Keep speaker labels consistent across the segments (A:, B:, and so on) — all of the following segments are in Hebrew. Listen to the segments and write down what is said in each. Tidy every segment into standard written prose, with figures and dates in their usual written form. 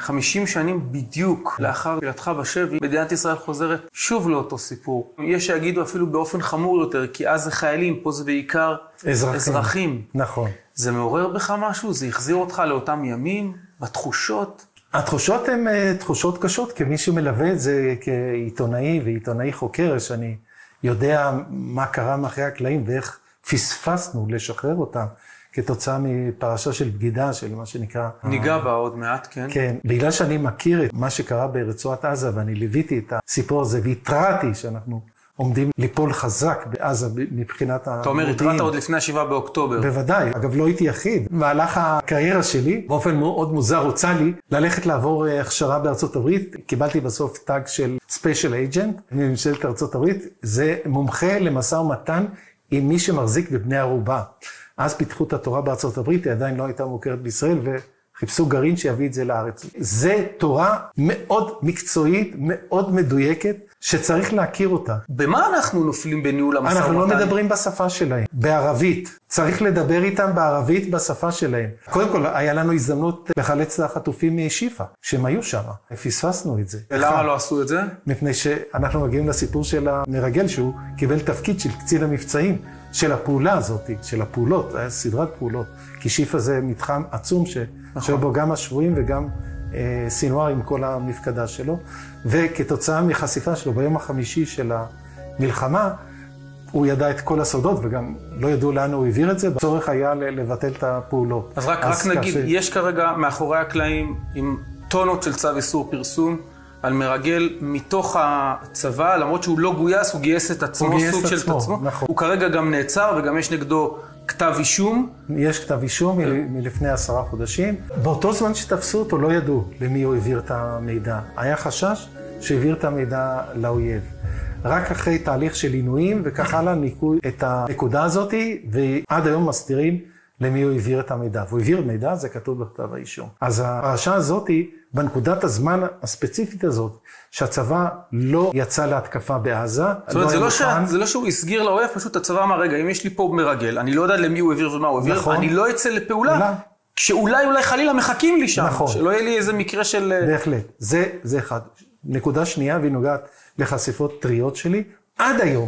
A: 50 שנים בדיוק לאחר נפילתך בשבי, מדינת ישראל חוזרת שוב לאותו סיפור. יש שיגידו אפילו באופן חמור יותר, כי אז זה חיילים, פה זה בעיקר אזרחים.
B: נכון.
A: זה מעורר בך משהו? זה החזיר אותך לאותם ימים, בתחושות?
B: התחושות הן תחושות קשות, כמי שמלווה את זה כעיתונאי ועיתונאי חוקר, שאני יודע מה קרה מאחורי הקלעים ואיך פספסנו לשחרר אותם, כתוצאה מפרשה של בגידה, של מה שנקרא...
A: ניגע בה עוד מעט, כן?
B: כן, בגלל שאני מכיר את מה שקרה ברצועת עזה, ואני ליוויתי את הסיפור הזה, והתרעתי שאנחנו עומדים ליפול חזק בעזה מבחינת המודיעין.
A: אתה אומר, התרעת עוד לפני 7 באוקטובר.
B: בוודאי, אגב לא הייתי יחיד. במהלך הקריירה שלי, באופן מאוד מוזר הוצע לי, ללכת לעבור הכשרה בארצות הברית. קיבלתי בסוף טאג של ספיישל אייג'נט, מממשלת ארצות הברית. זה מומחה למשא ומתן עם מי שמחזיק בבני ערובה. אז פיתחו את התורה בארצות הברית, היא עדיין לא הייתה מוכרת בישראל, וחיפשו גרעין שיביא את זה לארץ. זה תורה מאוד מקצועית, מאוד מדויקת, שצריך להכיר אותה.
A: במה אנחנו נופלים בניהול המשא ומתן?
B: אנחנו לא מדברים בשפה שלהם, בערבית. צריך לדבר איתם בערבית בשפה שלהם. קודם כל, היה לנו הזדמנות לחלץ את החטופים משיפה, שהם היו שם. פספסנו את זה.
A: ולמה לא עשו את זה?
B: מפני שאנחנו מגיעים לסיפור של המרגל, שהוא קיבל תפקיד של קצין המבצעים, של הפעולה הזאת, של הפעולות, היה סדרת פעולות. כי שיפה זה מתחם עצום שהיו בו גם השבויים וגם סינואר עם כל המפקדה שלו. וכתוצאה מחשיפה שלו ביום החמישי של המלחמה, הוא ידע את כל הסודות וגם לא ידעו לאן הוא העביר את זה. הצורך היה לבטל את הפעולות.
A: אז רק נגיד, יש כרגע מאחורי הקלעים עם טונות של צו איסור פרסום, על מרגל מתוך הצבא, למרות שהוא לא גויס, הוא גייס את עצמו, סוג של עצמו.
B: נכון.
A: הוא כרגע גם נעצר וגם יש נגדו כתב אישום.
B: יש כתב אישום מלפני 10 חודשים. באותו זמן שתפסו אותו לא ידעו למי הוא העביר את המידע. היה חשש שהעביר את המידע לאויב. רק אחרי תהליך של עינויים וכך הלאה ניקו את הנקודה הזאת, ועד היום מסתירים למי הוא העביר את המידע. והוא העביר מידע, זה כתוב בכתב האישום. אז הפרשה הזאת, בנקודת הזמן הספציפית הזאת, שהצבא לא יצא להתקפה בעזה.
A: זאת אומרת, זה לא שהוא הסגיר לאויב, פשוט הצבא אמר, רגע, אם יש לי פה מרגל, אני לא יודע למי הוא העביר ומה הוא העביר, נכון. אני לא אצא לפעולה, כשאולי חלילה מחכים לי שם, נכון. שלא יהיה לי איזה מקרה של...
B: בהחלט, זה אחד. נקודה שנייה, והיא נוגעת לחשיפות טריות שלי, עד היום,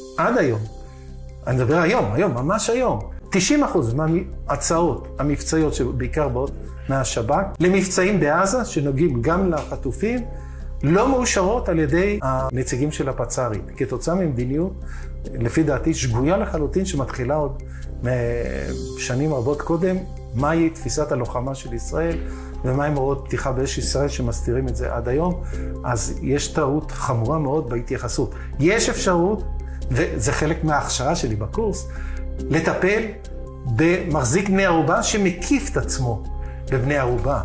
B: אני מדבר היום, ממש היום, 90% מההצעות המבצעיות שבעיקר באות מהשב"כ, למבצעים בעזה שנוגעים גם לחטופים, לא מאושרות על ידי הנציגים של הפצ"רית. כתוצאה ממדיניות, לפי דעתי, שגויה לחלוטין שמתחילה עוד שנים רבות קודם, מהי תפיסת הלוחמה של ישראל, ומהם הוראות פתיחה באש ישראל שמסתירים את זה עד היום. אז יש טעות חמורה מאוד בהתייחסות. יש אפשרות, וזה חלק מההכשרה שלי בקורס, לטפל במחזיק בני ערובה שמקיף את עצמו בבני ערובה.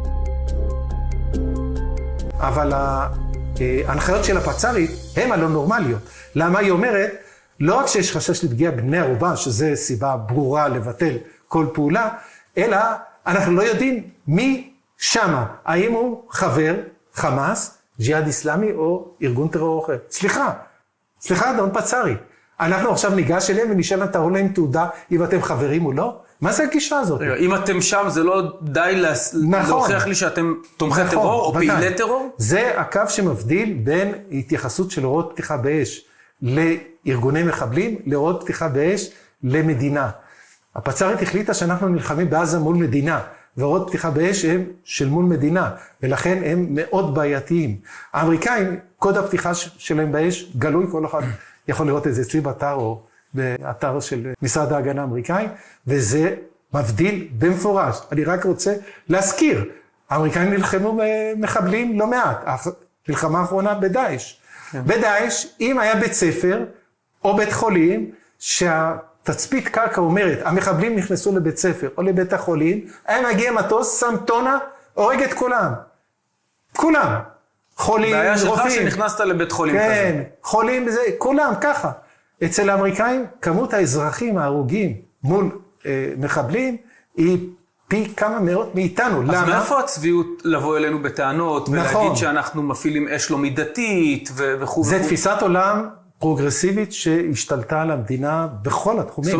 B: אבל ההנחיות של הפצ"רית הן הלא נורמליות. למה היא אומרת? לא רק שיש חשש לפגיעה בבני ערובה, שזה סיבה ברורה לבטל כל פעולה, אלא אנחנו לא יודעים מי שמה. האם הוא חבר חמאס, ג'יהאד איסלאמי או ארגון טרור אחר. סליחה, אדון פצ"רי. אנחנו עכשיו ניגש אליהם ונשאל תראו להם תעודה אם אתם חברים או לא? מה זה הגישה הזאת?
A: אם אתם שם זה לא די להוכיח לי שאתם תומכי טרור או פעילי טרור?
B: זה הקו שמבדיל בין התייחסות של הוראות פתיחה באש לארגוני מחבלים, להוראות פתיחה באש למדינה. הפצ"רית החליטה שאנחנו נלחמים בעזה מול מדינה, והוראות פתיחה באש הם של מול מדינה, ולכן הם מאוד בעייתיים. האמריקאים, קוד הפתיחה שלהם באש גלוי, כל אחד יכול לראות את זה אצלי באתר או באתר של משרד ההגנה האמריקאי, וזה מבדיל במפורש. אני רק רוצה להזכיר, האמריקאים נלחמו במחבלים לא מעט, המלחמה האחרונה בדאעש. בדאעש, אם היה בית ספר או בית חולים, תצפית קרקע אומרת, המחבלים נכנסו לבית ספר או לבית החולים, היה מגיע מטוס, שם טונה, הורג את כולם. כולם. חולים, רופאים.
A: בעיה שלך שנכנסת לבית חולים כזה.
B: כן, חולים וזה, כולם ככה. אצל האמריקאים, כמות האזרחים ההרוגים מול מחבלים, היא פי כמה מאות מאיתנו.
A: אז מאיפה הצביעות לבוא אלינו בטענות, ולהגיד שאנחנו מפעילים אש לא מידתית וכו'?
B: זה תפיסת עולם פרוגרסיבית שהשתלטה על המדינה בכל התחומים.